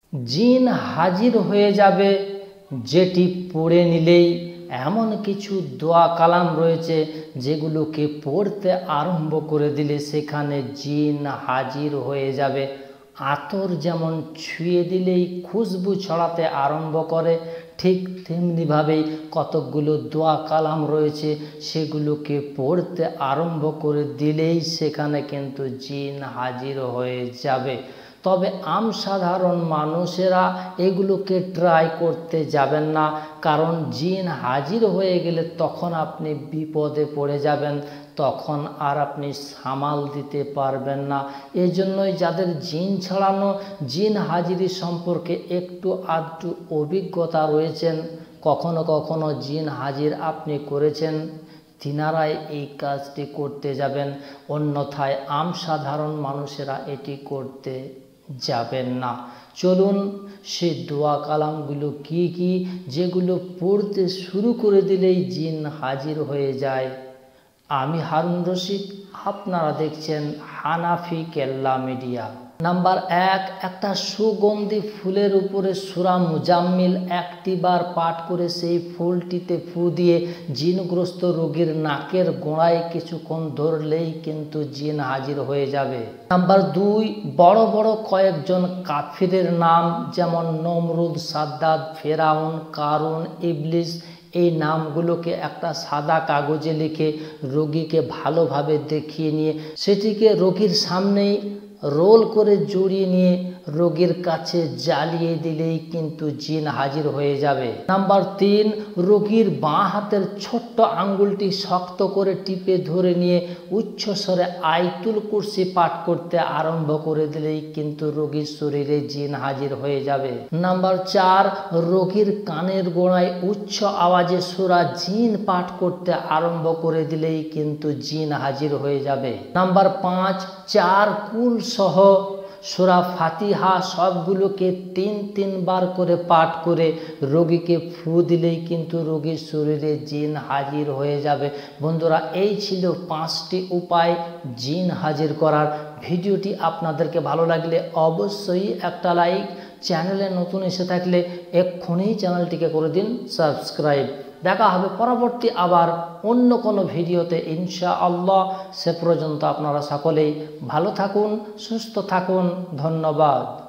জিন হাজির হয়ে যাবে, যেটি পড়ে নিলেই এমন কিছু দোয়া কালাম রয়েছে যেগুলোকে পড়তে আরম্ভ করে দিলে সেখানে জিন হাজির হয়ে যাবে। আতর যেমন ছুঁয়ে দিলেই খুশবু ছড়াতে আরম্ভ করে, ঠিক তেমনিভাবেই কতকগুলো দোয়া কালাম রয়েছে সেগুলোকে পড়তে আরম্ভ করে দিলেই সেখানে কিন্তু জিন হাজির হয়ে যাবে। তবে সাধারণ মানুষেরা এগুলোকে ট্রাই করতে যাবেন না, কারণ জিন হাজির হয়ে গেলে তখন আপনি বিপদে পড়ে যাবেন, তখন আর আপনি সামাল দিতে পারবেন না। এই জন্যই যাদের জিন ছাড়ানো, জিন হাজিরি সম্পর্কে একটু আধটু অভিজ্ঞতা রয়েছেন, কখনো কখনো জিন হাজির আপনি করেছেন, তিনারাই এই কাজটি করতে যাবেন, অন্যথায় সাধারণ মানুষেরা এটি করতে যাবেন না। চলুন সেই দোয়া কালামগুলো কি কি যেগুলো পড়তে শুরু করে দিলেই জিন হাজির হয়ে যায়। আমি হারুন রশিদ, আপনারা দেখছেন হানাফি কেল্লা মিডিয়া। নাম্বার 1, একটা সুগন্ধি ফুলের উপরে সূরা মুজাম্মিল 1টি বার পাঠ করে সেই ফুলটিতে ফু দিয়ে জিনগ্রস্ত রোগীর নাকের গোড়ায় কিছুক্ষণ ধরলেই কিন্তু জিন হাজির হয়ে যাবে। নাম্বার 2, বড় বড় কয়েকজন কাফিরের নাম যেমন নমরুদ, সাদ্দাদ, ফেরাউন, কারুন, ইবলিস, এই নামগুলোকে একটা সাদা কাগজে লিখে রোগীকে ভালোভাবে দেখিয়ে নিয়ে সেটিকে রোগীর সামনেই রোল করে জড়িয়ে নিয়ে রোগীর কাছে জ্বালিয়ে দিলেই কিন্তু জিন হাজির হয়ে যাবে। নাম্বার 3, রোগীর বাঁ হাতের ছোট্ট আঙ্গুলটি শক্ত করে টিপে ধরে নিয়ে উচ্চস্বরে আয়াতুল কুরসি পাঠ করতে আরম্ভ করে দিলেই কিন্তু রোগীর শরীরে জিন হাজির হয়ে যাবে। নাম্বার 4, রোগীর কানের গোড়ায় উচ্চ আওয়াজে সূরা জিন পাঠ করতে আরম্ভ করে দিলেই কিন্তু জিন হাজির হয়ে যাবে। নাম্বার 5, 4 কুল সহ সূরা ফাতিহা সবগুলোকে 3 বার করে পাঠ করে রোগীকে ফু দিলেই কিন্তু রোগীর শরীরে জিন হাজির হয়ে যাবে। বন্ধুরা, এই ছিল 5টি উপায় জিন হাজির করার। ভিডিওটি আপনাদেরকে ভালো লাগলে অবশ্যই একটা লাইক, চ্যানেলে নতুন এসে থাকলে এক্ষুনি চ্যানেলটিকে করে দিন সাবস্ক্রাইব। দেখা হবে পরবর্তী আবার অন্য কোনো ভিডিওতে ইনশাআল্লাহ। সে পর্যন্ত আপনারা সকলেই ভালো থাকুন, সুস্থ থাকুন। ধন্যবাদ।